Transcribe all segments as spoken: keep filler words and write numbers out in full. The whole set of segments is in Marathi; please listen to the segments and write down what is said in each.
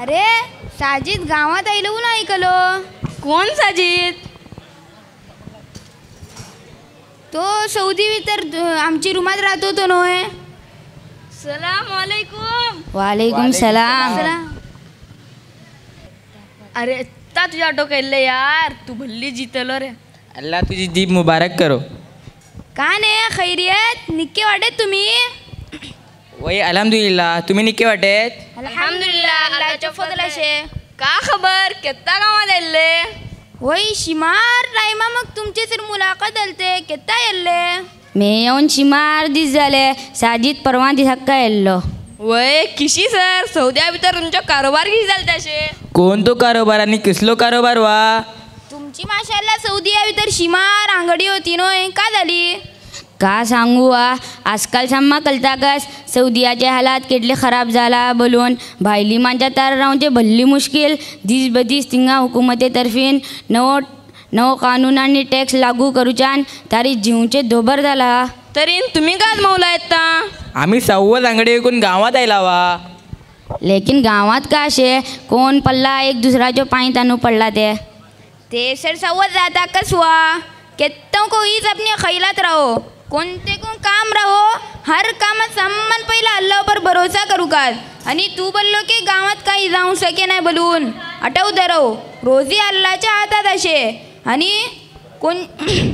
अरे साजिद गावात आयलो ना ऐकलो. कोण साजिद? तो सौदी तर आमची रूमात राहतो तो नोय. सलाम वालेकुम. वालेकुम सलाम. अरे ता तुझ्या डोक्याले यार, तू भल्ली जितलो रे. अल्लाह तुझी जीप मुबारक करो. का नाही खैरियत निक्के वाटेत तुम्ही? वही अल्हम्दुलिल्लाह, तुम्ही निक्के वाटेत? अल्हम्दुलिल्लाह अल्लाहच्या फजलाशे. का खबर केत्ता गावात आयले? वही शिमार टायमा मग तुमचे सर मुलाकात आलते केत्ता येल्ले? मी येऊन शिमार दीस झाले. साजिद परवा दिसाक्का येल्लो. वय किशी सर सौद्या भितर तुमच्या कारोबार किती झाले त्याचे? कोण तो कारोबार आणि कसलो कारोबार वा? तुमची माशाल्लाह सौदी तर शिमार आंगडी होती नोय, का झाली? का सांगू वा, आजकाल साम्मा कळताकच सौदियाचे हालात केटले खराब जाला बोलून भायली माणच्या तार रावचे भल्ली मुश्किल. दीस बदीस तिंगा हुकुमते तर्फीन नवो नवो कानून आणि टॅक्स लागू करूच्यान तारी जीवचे धोबर जाला. तरी तुम्ही काय मौला येता? आम्ही सव्वद आंगडी विकून गावात आयला वा. लेकिन गावात का असे कोण पडला एक दुसऱ्याच्या पायी तानू पडला ते ते सर सवत जाता कसवा केत्ता कोईच अपने खैलात राहो. कोणते कोण काम राहो, हर कामात सामान पहिला अल्लाह पर भरोसा करू का. आणि तू बोललो की गावात काही जाऊ शके नाही बोलून आठव धरव. रोजी अल्लाच्या हातात असे आणि कोण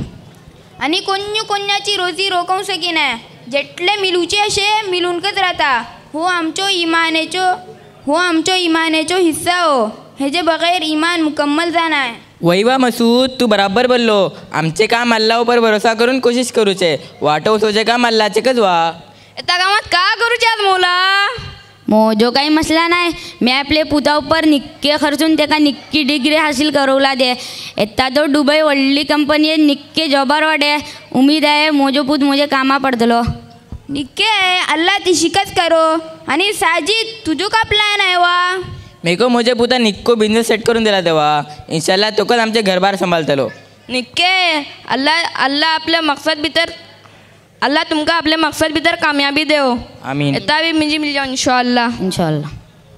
आणि कोणी कोणाची रोजी रोखवू शके नाही. जेटले मिलूचे असे मिलूनकच राहता. हो आमचो इमानेचो हो आमचो इमानेचो हिस्सा हो. हे जे बगैर इमान मुकम्मल जाणार. वही वा मसूद, तू बराबर बोललो. आमचे काम अल्लाह पर भरोसा करून कोशिश करूचे. वाटव सोचे काम अल्लाचे कच वा. त्या गावात का करूचे आज मौला? मोजो काही मसला नाही. मी आपले पुता उपर निक्के खर्चून त्याका निक्की डिग्री हासिल करवला दे. येता तो दुबई व्हडली कंपनी निक्के जॉबार वाडे. उमीद आहे मोजो पूत मोजे कामा पडतलो. निक्के अल्लाह ती शिकच करो. आणि साजिद तुझो का प्लॅन आहे वा? मेको मुझे पुता निक्को बिझनेस सेट करून दिला तेव्हा इंशाल्लाह तोकच आमचे घरबार सांभाळतलो. निक्के अल्लाह अल्लाह आपल्या मकसद भितर अल्लाह तुमका आपल्या मकसद भितर कामयाबी देव. आमीन. येता बी मिजी मिल जाओ इंशाअल्लाह. इंशाल्लाह.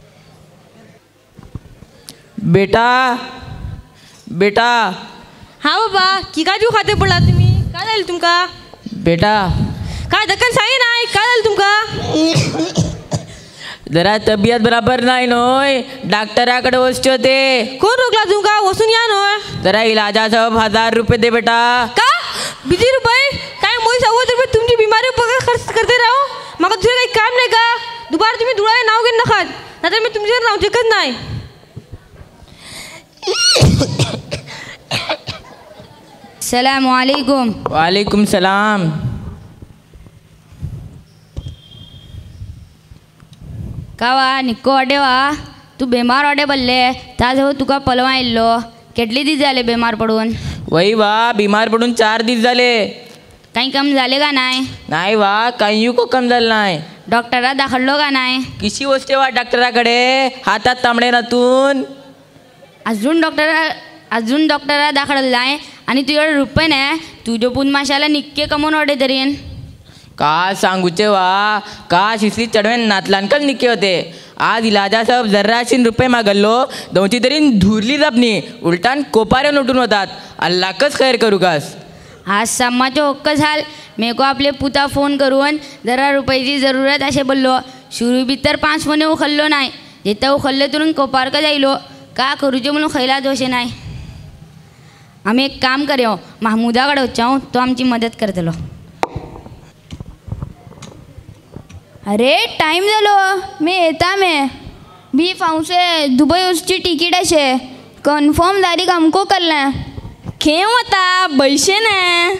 बेटा बेटा. हा बाबा की काय जीव खाते पडला तुम्ही? काय झालं तुमका? बेटा काय दखन सांगे नाही, काय झालं तुमका? जरा तब्येत बराबर नाही नोय, डॉक्टराकडे वचचे होते. कोण रोखला तुमका? वसून या नोय. जरा इलाजासह हजार रुपये दे बेटा. का किती रुपये? काय मोदी सव्वद रुपये तुमची बिमारी बघा खर्च करते राहो. मग दुसरं काही काम नाही का? दुपार तुम्ही धुळाळे नाव घेऊन नखात, नाहीतर मी तुमच्यावर नाव टिकत नाही. सलाम वालेकुम. वालेकुम सलाम. का वा निक्को वाडे वा, तू बेमार वाडे बल्ले ताज हो तुका पलवा येल्लो. केटले दीस झाले बेमार पडून? वही वा, बिमार पडून चार दिवस झाले. काही कम झाले का नाही? नाही वा, काही को कम झालं नाही. डॉक्टरा दाखवलो का नाही? किशी वचते वा डॉक्टराकडे, हातात तांबडे नातून. अजून डॉक्टरा अजून डॉक्टरा दाखवलं नाही आणि तुझ्याकडे रुपये नाही. तुझ्या पून माशाला निक्के कमवून वाडे तरीन. का सांगूचे वा, का शिसली चढवेन नातलांकच निके होते. आज इलाजा सब जर्राशीन रुपये मागल्लो, दोनची तरी धुरली जपनी उलटान कोपाऱ्यान उठून होतात. अल्लाहकच खैर करू कास. आज सम्माचो हक्क झाल. मेको आपले पुता फोन करून जरा रुपयाची जरूरत असे बोललो. शुरू भितर पाच फोने उखल्लो नाही. जेता उखल्ले तुरून कोपारक जायलो. का करूचे म्हणून खैला दोषे नाही. आम्ही एक काम करूं, महमूदाकडे वचां, तो आमची मदत करतलो. अरे टाइम झालो, मी येता मे भी फाऊसे दुबई उसची तिकीट असे कन्फर्म तारीख हमको करना. खेम होता पैसे नाही.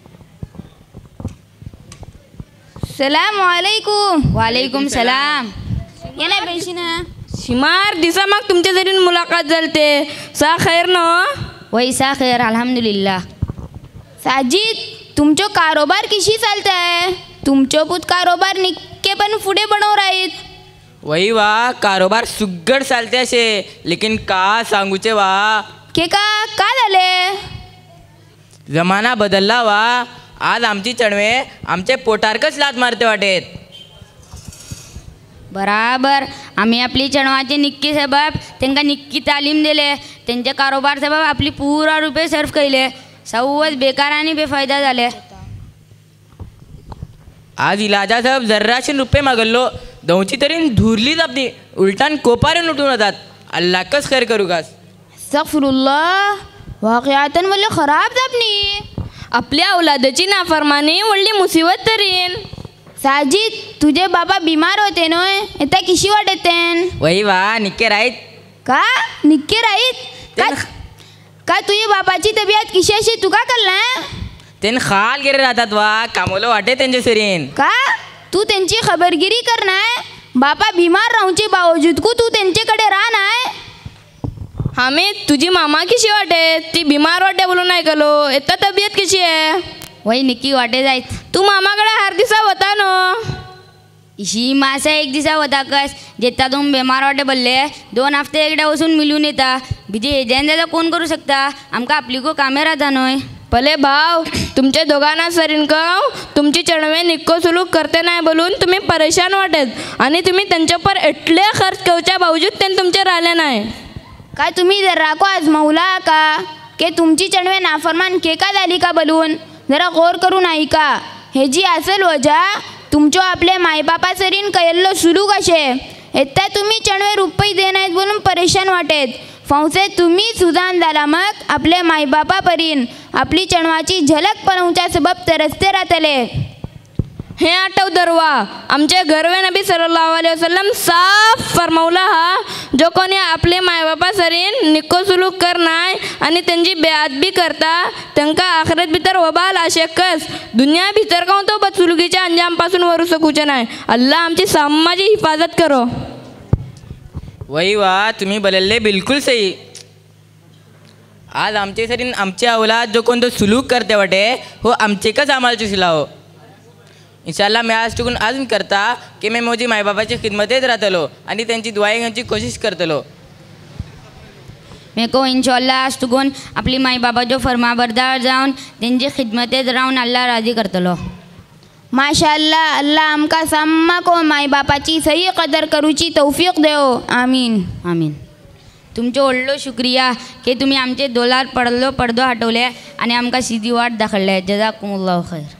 सलाम वालेकुम. वालेकुम सलाम. ये नाही पैसे ना. शिमार दिसा मग तुमच्या जरी मुलाकात झालते. सा खैर न? वैसा खैर अल्हम्दुलिल्लाह. साजिद तुमचो कारोबार कशी चालताय? तुमचो पूत कारोबार निक्के पण पुढे बनव राहीत. वही वा, कारोबार सुगड चालते असे, लेकिन का सांगूचे वा. के का का झाले? जमाना बदलला वा. आज आमची चढवे आमचे पोटारकच लात मारते वाटेत. बराबर आम्ही आपली चणवाचे निक्की सबब त्यांना निक्की तालीम दिले त्यांचे कारोबार सबब आपली पुरा रुपये सर्फ केले सवच बेकार आणि बेफायदा झाले आज इलाजा साहेब जर्राशीन रुपये मागल्लो दोनची तरी धुरलीच आपली उलटान कोपारे उठून होतात अल्लाकच खैर करू कास अस्तगफिरुल्लाह वाकयातन वल्ले खराब जापनी आपल्या औलादाची नाफरमानी व्हडली मुसीबत तरीन साजिद तुझे बाबा बिमार होते नोय आता किशी वाटेतेन वही वा निके राईत का निक्के राईत का का तुझे बाबाची तब्येत किशी अशी तुका कळलं तेन खाल गेले राहतात वा कामोलो वाटे त्यांच्या सरीन का तू त्यांची खबरगिरी करणार बापा बिमार राहूचे बावजूद को तू त्यांच्याकडे राहणार हामी तुझी मामा कशी वाटे ती बिमार वाटे बोलून ऐकलो आता तब्येत कशी आहे वही निक्की वाटे जायत तू मामाकडे हर दिसा होता नो इशी मासा एक दिसा होता कस जेता तुम बेमार वाटे बोलले दोन हफ्ते एकदा वसून मिळून येता बिजे एजंदाचा कोण करू शकता आमका आपली को कामे राहता नोय भले भाव तुमच्या दोघांना सरीन कव तुमची चणवे निक्को सुलूक करते नाही बोलून तुम्ही परेशान वाटेत आणि तुम्ही त्यांच्यावर एटले खर्च कवच्या बावजूद त्यांनी तुमचे राहिले नाही काय तुम्ही जर राखो आजमावला का के तुमची चणवे नाफरमान के का झाली का बोलून जरा गौर करून ऐका हे जी असल वजा तुमचो आपले मायबापा सरीन कयल्लो सुलू कशे येता तुम्ही चणवे रुपये दे नाहीत बोलून परेशान वाटेत फौसे तुम्ही सुजान झाला मग आपले मायबापा परीन आपली चणवाची झलक पळवच्या सबब तरसते राहतले हे आठव दरवा आमचे घरवे नबी सल्लल्लाहु अलैहि वसल्लम साफ फरमावला हा जो कोणी आपले मायबापा सरीन निक्को सुलूक करनाय आणि त्यांची बेअदबी करता त्यांका आखरत भितर वबाल आशेकस दुनिया भितर का तो बदसुलुकीच्या अंजामपासून वरू सकूचे नाही अल्लाह आमची सामाजी हिफाजत करो वही वा तुम्ही बोलले बिलकुल सही आज आमचे सरीन आमचे औलाद जो कोण तो सुलूक करते वाटे हो आमचेकच आम्हाला चुसला हो इंशाल्लाह मी आज टुकून अजून करता की मी माझी मायबापाची खिदमतेत राहतलो आणि त्यांची दुआई घेण्याची कोशिश करतलो मेको इंशाल्लाह आज तुगून आपली माई बाबाचो फर्माबरदार जावन त्यांची खिदमतेत राहून अल्लाह राजी करतलो माशाअल्लाह अल्लाह आमका सम्मा को माय बापाची सही कदर करूची तौफीक देव आमीन आमीन तुमचो व्हडलो शुक्रिया की तुम्ही आमचे दोलार पडलो पडदो हटवले आणि आमकां सिधी वाट दाखयले जजाकुमुल्लाहु खैर